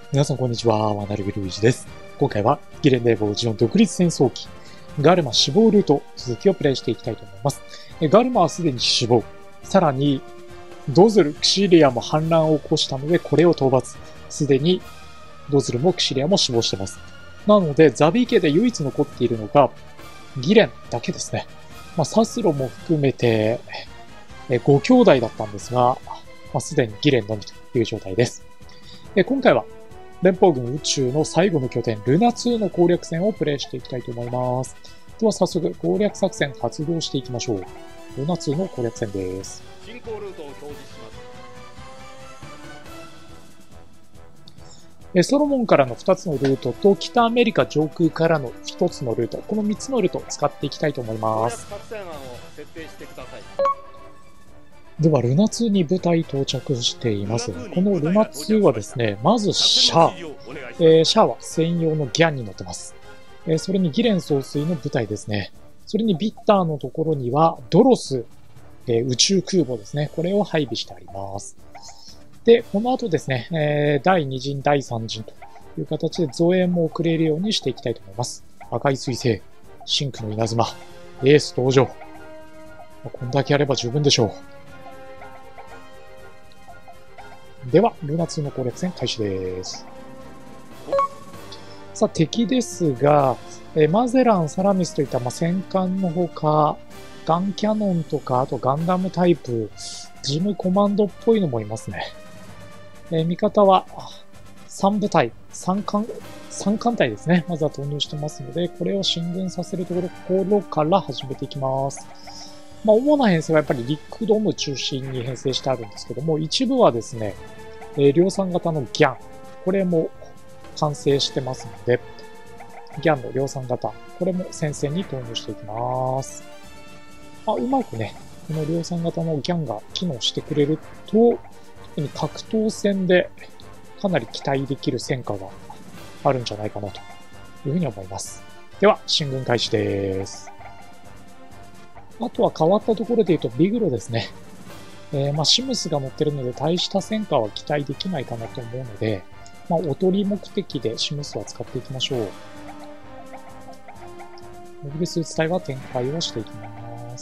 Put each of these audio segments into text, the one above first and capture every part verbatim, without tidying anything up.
皆さんこんにちは、ワナルビルイージです。今回はギレン・レーボージの独立戦争機、ガルマ死亡ルート続きをプレイしていきたいと思います。ガルマはすでに死亡。さらに、ドズル、クシリアも反乱を起こしたので、これを討伐。すでに、ドズルもクシリアも死亡しています。なので、ザビー家で唯一残っているのが、ギレンだけですね。まあ、サスロも含めて、ご兄弟だったんですが、まあ、すでにギレンのみという状態です。今回は、連邦軍宇宙の最後の拠点、ルナツーの攻略戦をプレイしていきたいと思います。では早速、攻略作戦発動していきましょう。ルナツーの攻略戦です。 進行ルートを表示します。ソロモンからのふたつのルートと、北アメリカ上空からのひとつのルート、このみっつのルートを使っていきたいと思います。 攻略作戦案を設定してください。 では、ルナツーに部隊到着しています。このルナツーはですね、まずシャア。えー、シャアは専用のギャンに乗ってます。えー、それにギレン総帥の部隊ですね。それにビッターのところにはドロス、えー、宇宙空母ですね。これを配備してあります。で、この後ですね、えー、だいに陣、だいさん陣という形で増援も送れるようにしていきたいと思います。赤い彗星、真紅の稲妻、エース登場。こんだけあれば十分でしょう。では、ルナツーの攻略戦開始です。さあ、敵ですが、えマゼラン、サラミスといった、まあ、戦艦のほか、ガンキャノンとか、あとガンダムタイプ、ジムコマンドっぽいのもいますね。え味方はさん部隊、さん艦、さん艦隊ですね。まずは投入してますので、これを進軍させるところから始めていきます。まあ、主な編成はやっぱりリックドーム中心に編成してあるんですけども、一部はですね、えー、量産型のギャン。これも完成してますので、ギャンの量産型。これも戦線に投入していきます。まあ、うまくね、この量産型のギャンが機能してくれると、特に格闘戦でかなり期待できる戦果があるんじゃないかなというふうに思います。では、進軍開始です。あとは変わったところで言うと、ビグロですね。えー、まあ、シムスが乗ってるので、大した戦果は期待できないかなと思うので、まあ、おとり目的でシムスは使っていきましょう。モビルスーツ隊は展開をしていきます。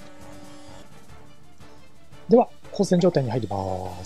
では、交戦状態に入ります。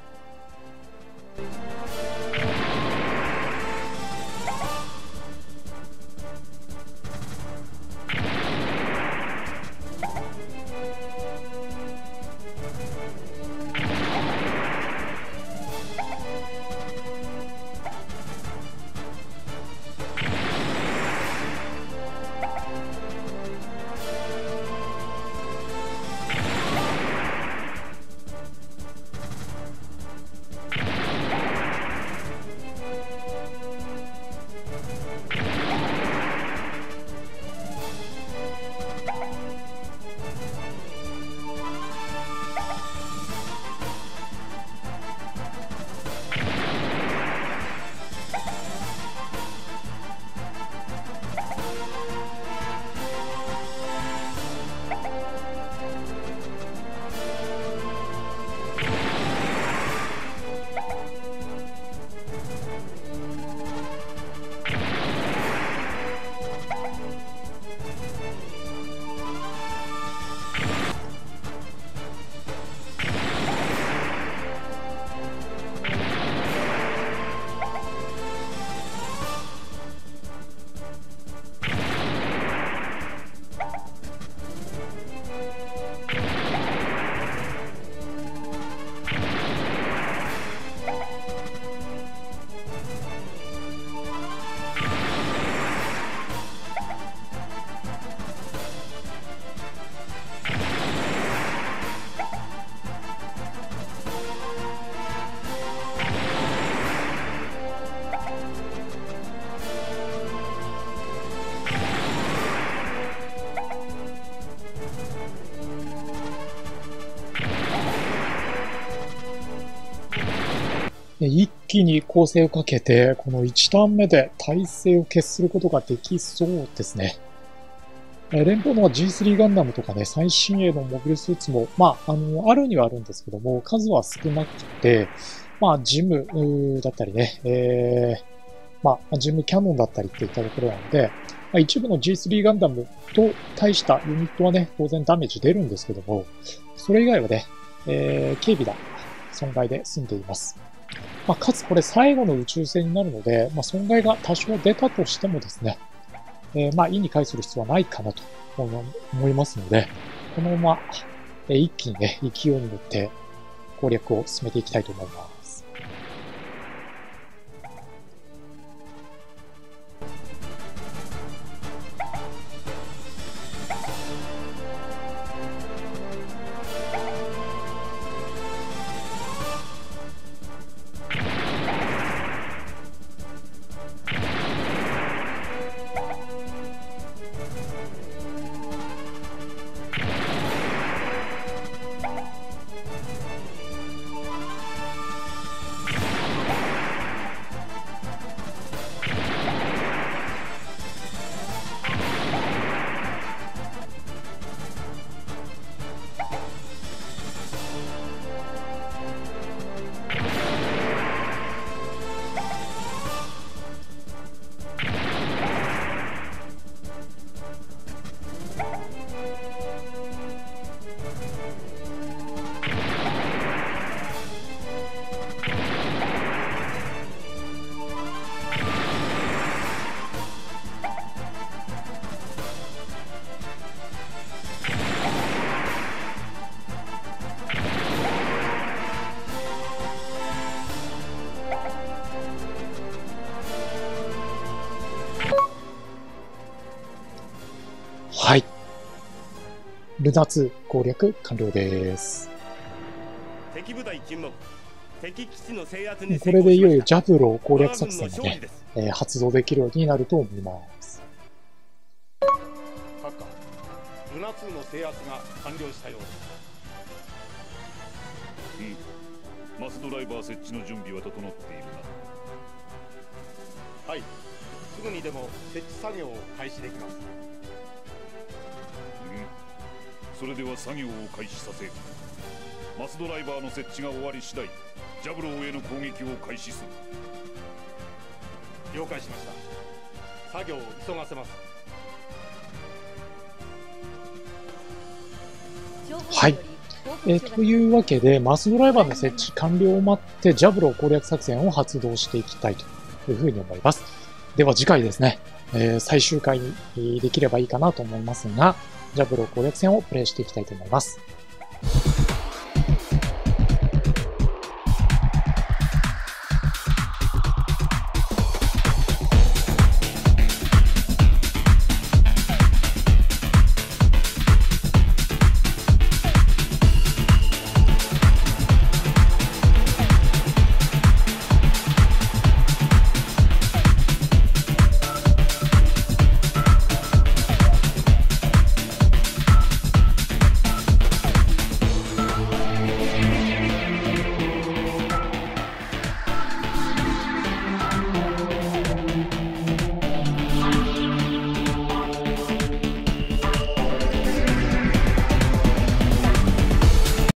一気に攻勢をかけて、このいちターン目で体勢を決することができそうですね。連邦の ジースリー ガンダムとかね、最新鋭のモビルスーツも、まあ、あの、あるにはあるんですけども、数は少なくて、 まあ、ジムだったりね、えー、まあ、ジムキャノンだったりっていったところなので、まあ、一部の ジースリー ガンダムと対したユニットはね、当然ダメージ出るんですけども、それ以外はね、えー、軽微な損害で済んでいます。まあ、かつこれ最後の宇宙船になるので、まあ、損害が多少出たとしてもですね、えー、まあ、意に介する必要はないかなと思いますので、このまま、えー、一気にね、勢いに乗って攻略を進めていきたいと思います。はい。ルナツー攻略完了です。 敵部隊沈黙。敵基地の制圧にこれでいよいよジャブロー攻略作戦がね、えー、発動できるようになると思います。 閣下、ルナツーの制圧が完了したようです。 うん。マスドライバー設置の準備は整っているな。 はい。すぐにでも設置作業を開始できます。 それでは作業を開始させ、マスドライバーの設置が終わり次第、ジャブローへの攻撃を開始する。 了解しました。作業を急がせます。 はい。えー、というわけで、マスドライバーの設置完了を待って、ジャブロー攻略作戦を発動していきたいというふうに思います。では次回ですね、えー、最終回にできればいいかなと思いますが、ジャブロー攻略戦をプレイしていきたいと思います。